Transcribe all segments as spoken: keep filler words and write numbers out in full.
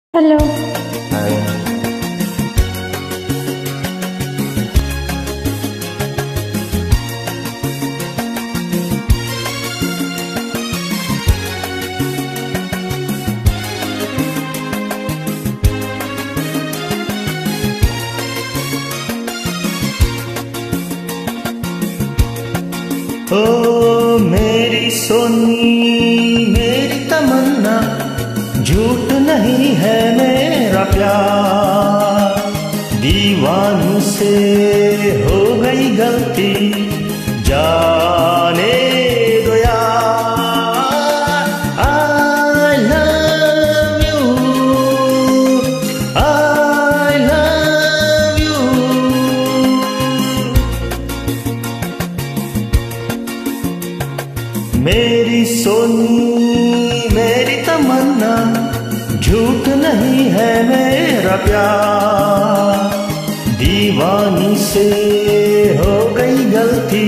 Hello. ओ मेरी सोनी मेरी तमन्ना, झूठ नहीं है मेरा प्यार। दीवानों से हो गई गलती, जाने दो यार। I love you, I love you। मेरी सोनी मेरी तमन्ना, झूठ नहीं है मेरा प्यार। दीवानी से हो गई गलती,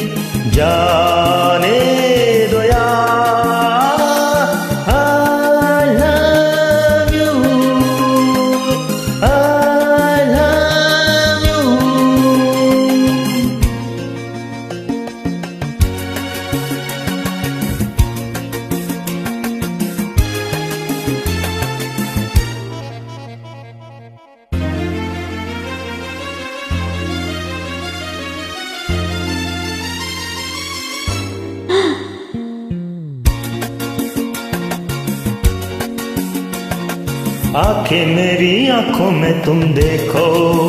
जाने दो यार। I love you, I love you। आंखें मेरी आंखों में तुम देखो,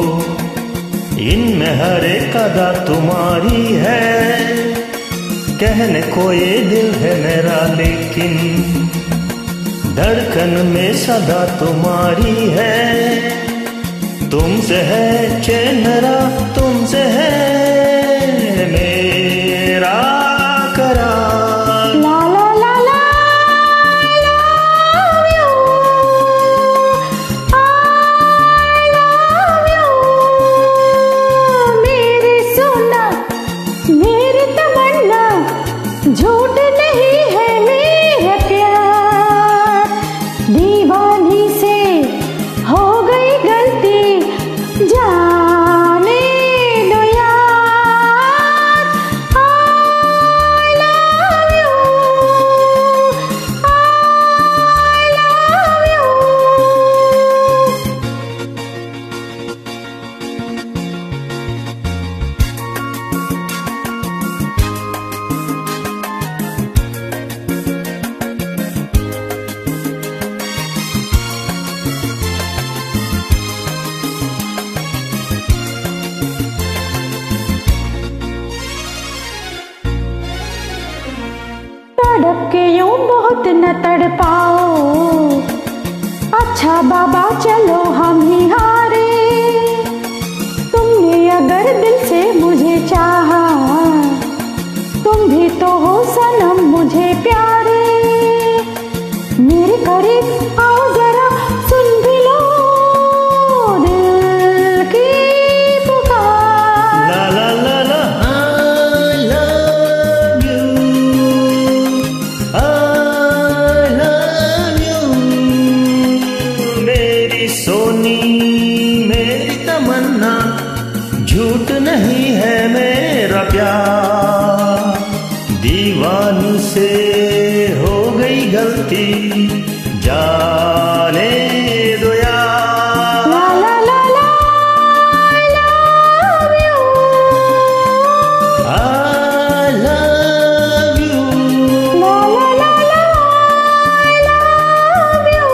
इनमें हर एक अदा तुम्हारी है। कहने को ये दिल है मेरा, लेकिन धड़कन में सदा तुम्हारी है। तुमसे है चैन मेरा, तुमसे है मेरा करार। ला ला ला ला love you, I love you। मेरी सोना मेरी तमन्ना, झूठ नहीं है मेरा प्यार। दीवानी से हो गई गलती, जाने दो यार। I love you, I love you। तड़प के यूं बहुत न तड़पाओ, अच्छा बाबा चलो हम ही हारे। तुमने अगर दिल से मुझे चाहा, तुम भी तो हो सनम मुझे प्यारे। मेरे करीब आओ जरा, सुन भी लो दिल की पुकार। ला ला ला ला I love you, I love you। मेरी सोनी मेरी तमन्ना, झूठ नहीं है मेरा प्यार। दीवानी से हो गई गलती, जाने दो यार। ला ला ला ला I love you, I love you। La La La La I love you।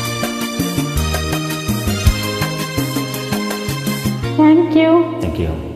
Thank you। Thank you।